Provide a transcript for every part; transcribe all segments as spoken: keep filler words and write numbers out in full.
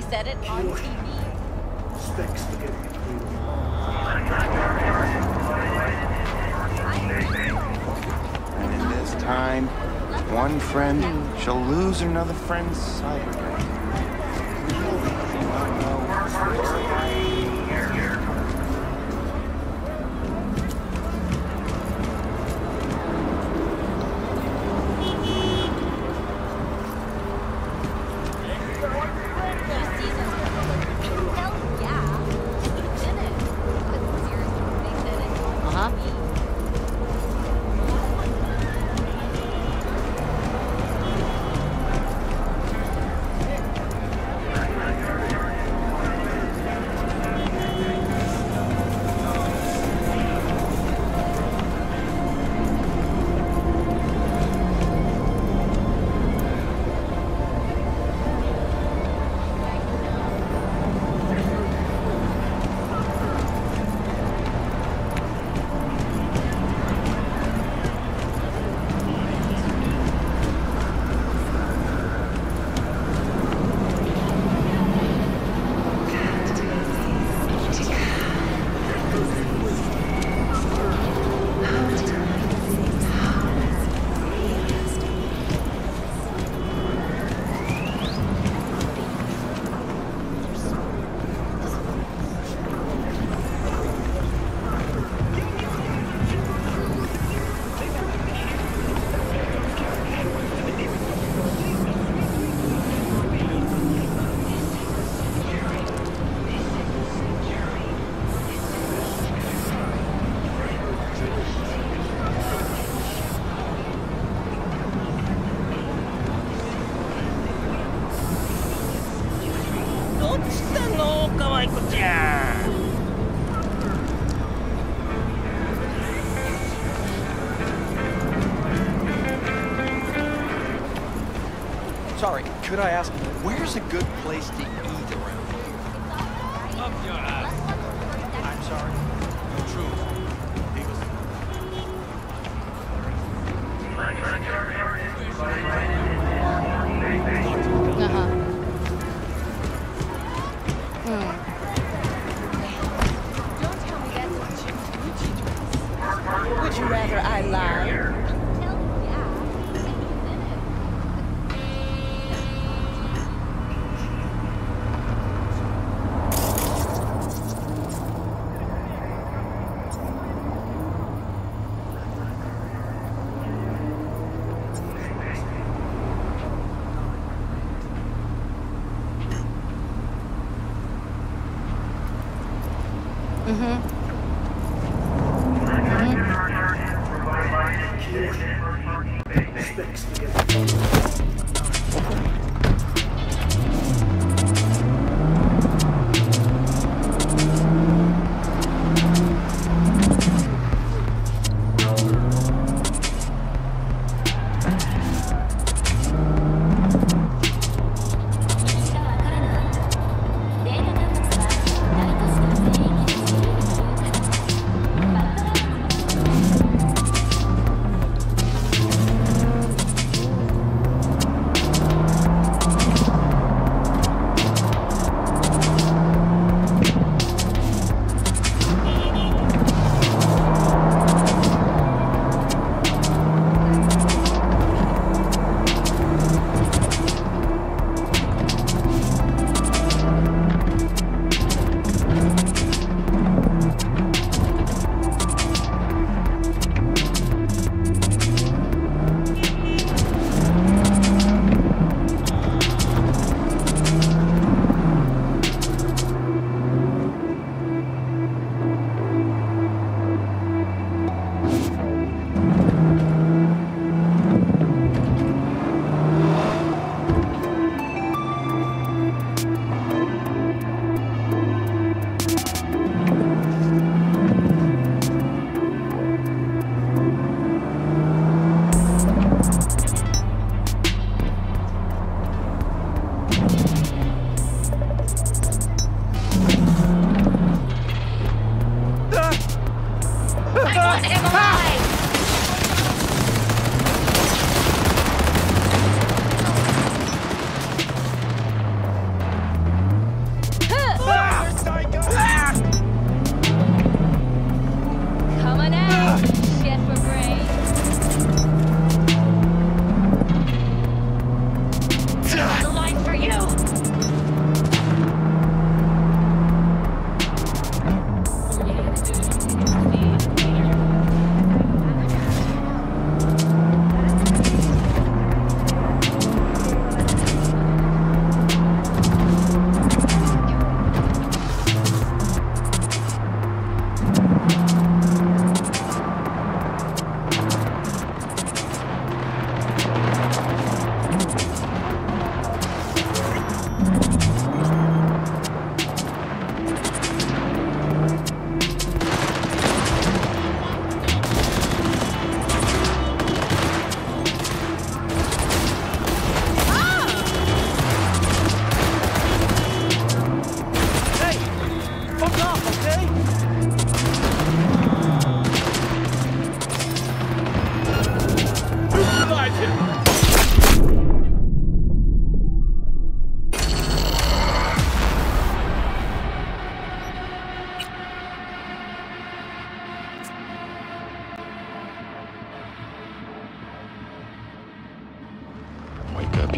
said it on T V. And in this time, one friend shall lose another friend's sight. Sorry, could I ask, where's a good place to eat around here? Up your ass. I'm sorry. The truth. Uh-huh. Hmm. Don't tell me that's what you Would you rather I lie? Mm-hmm.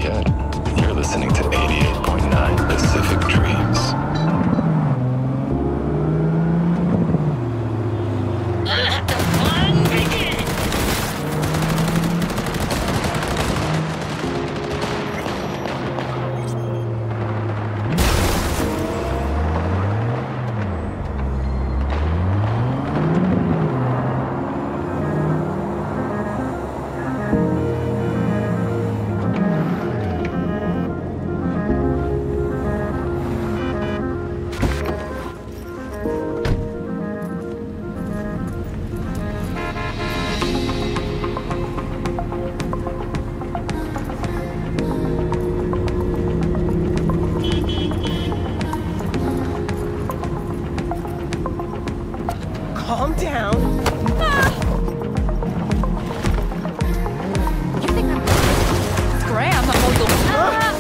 yet. You're listening to eighty-eight point nine Pacific Dreams. Let the fun begin! Calm down. You think I'm Graham? I'm all your... Ah!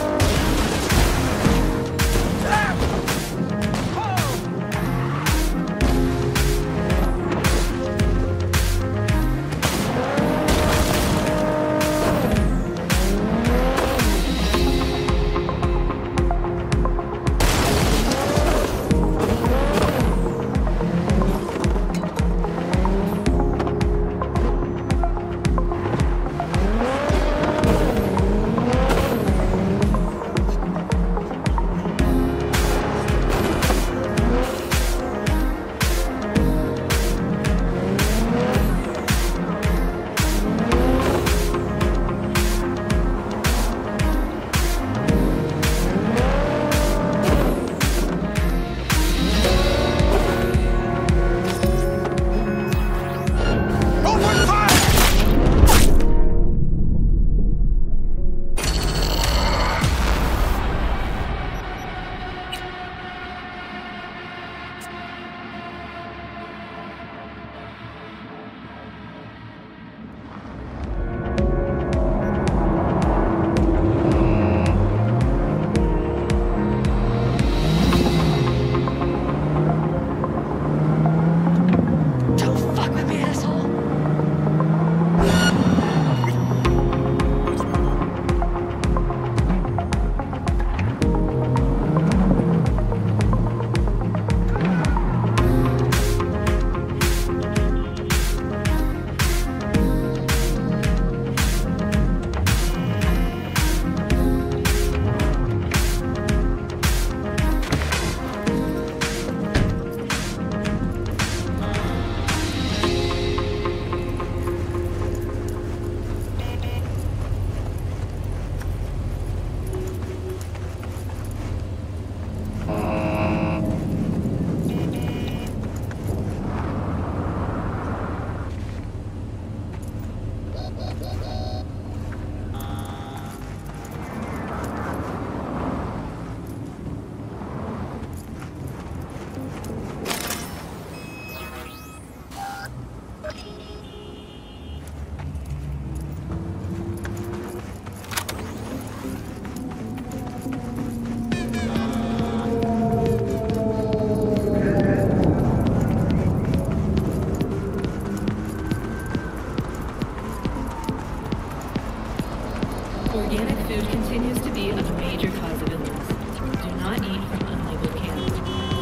Organic food continues to be a major cause of illness. Do not eat from unlabeled cans.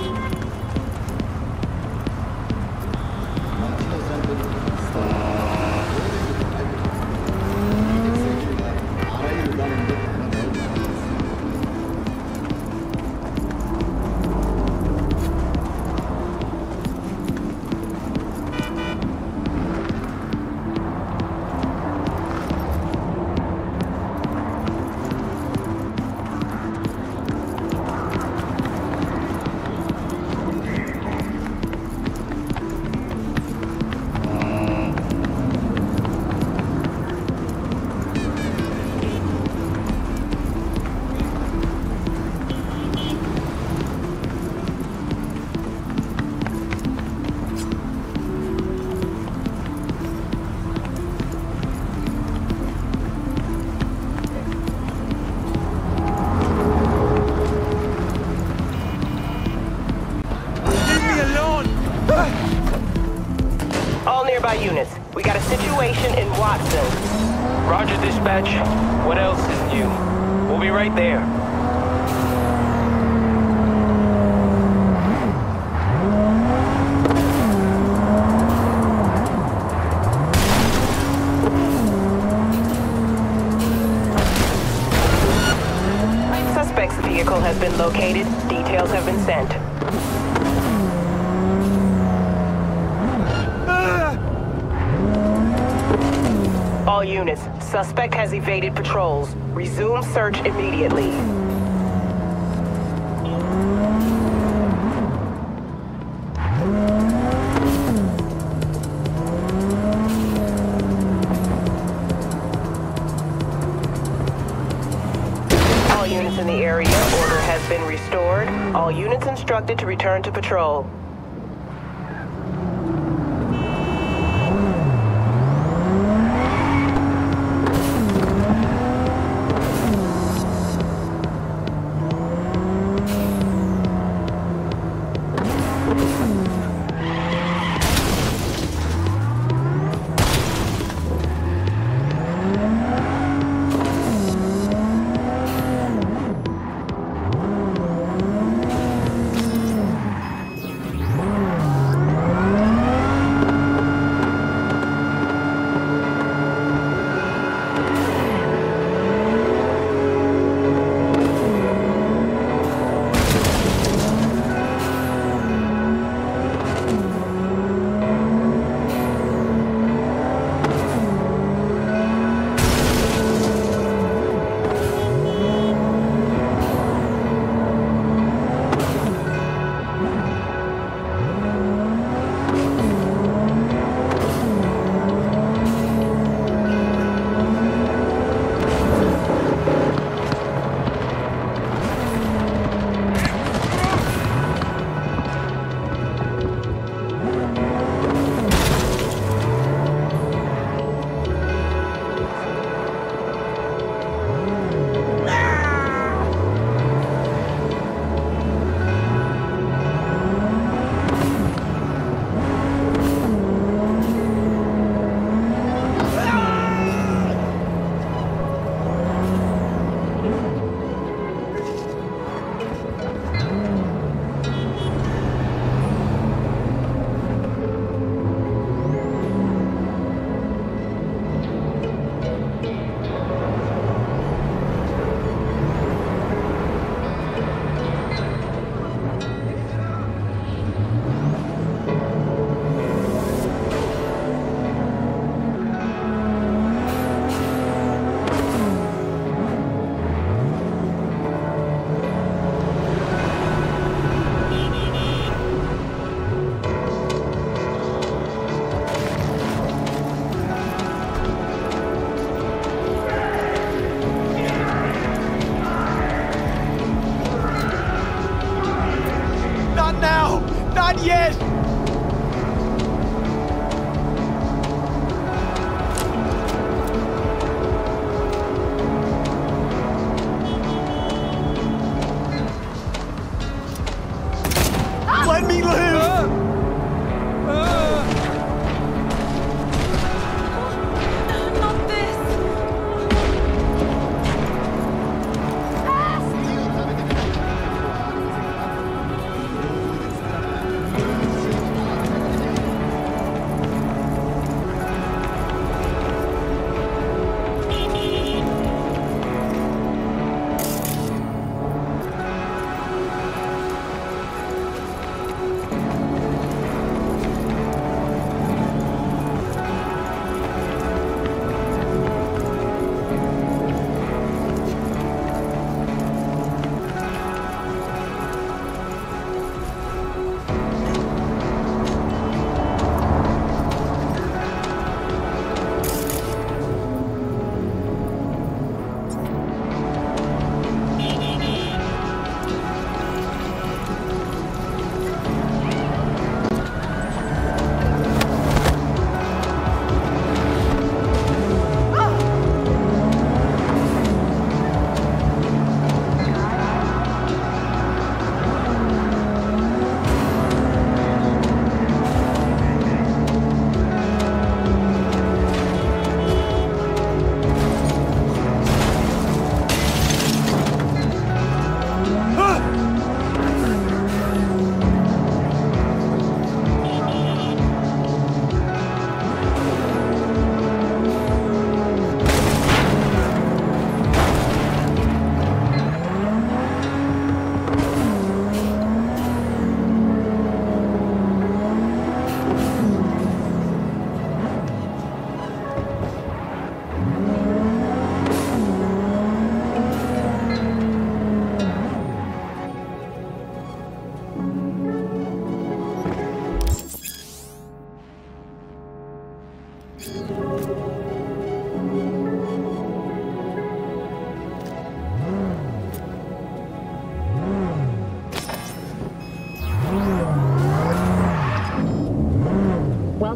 Nearby units. We got a situation in Watson. Roger, dispatch. What else is new? We'll be right there. Suspect's vehicle has been located. Details have been sent. All units, suspect has evaded patrols. Resume search immediately. All units in the area, order has been restored. All units instructed to return to patrol. Not yet! Let me live! Uh, uh. Not this!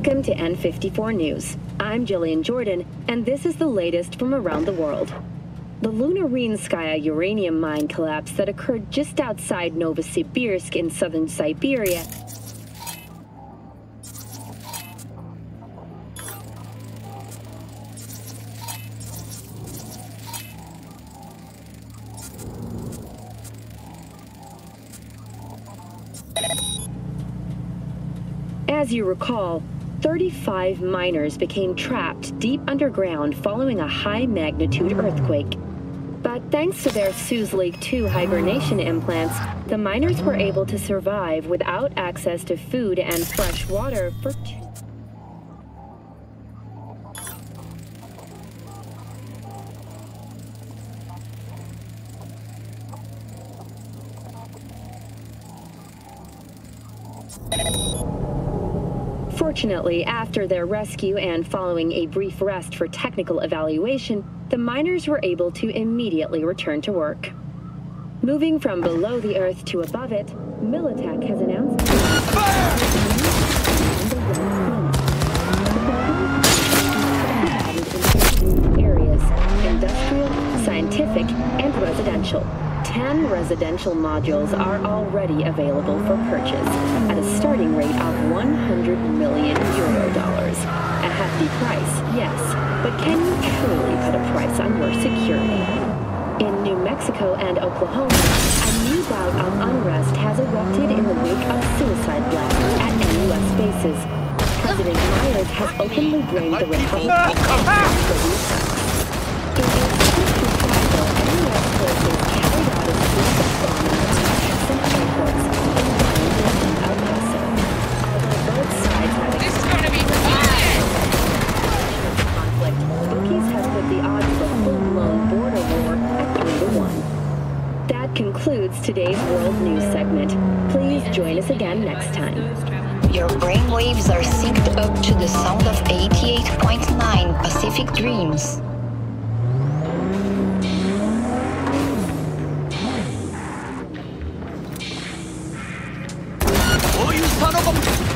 Welcome to N fifty-four News. I'm Jillian Jordan, and this is the latest from around the world. The Lunarinskaya uranium mine collapse that occurred just outside Novosibirsk in southern Siberia As you recall, thirty-five miners became trapped deep underground following a high-magnitude earthquake. But thanks to their Suez Lake two hibernation implants, the miners were able to survive without access to food and fresh water for two Fortunately, after their rescue and following a brief rest for technical evaluation, the miners were able to immediately return to work. Moving from below the earth to above it, Militech has announced areas: industrial, scientific, and residential. Ten residential modules are already available for purchase at a starting rate of one hundred million euro dollars. A hefty price, yes, but can you truly put a price on your security? In New Mexico and Oklahoma, a new bout of unrest has erupted in the wake of suicide blasts at N U S bases. President Myers has openly blamed the Republicans for the attacks. In a swift reprisal, N U S forces carried out a series of bombings on Texan airports in Brandon and El Paso. Although both sides have This is gonna be fun! conflict, bookies have put the odds of a full-blown border war at three to one. That concludes today's World News segment. Please join us again next time. Your brainwaves are synced up to the sound of eighty-eight point nine Pacific Dreams. Oh, you son of a...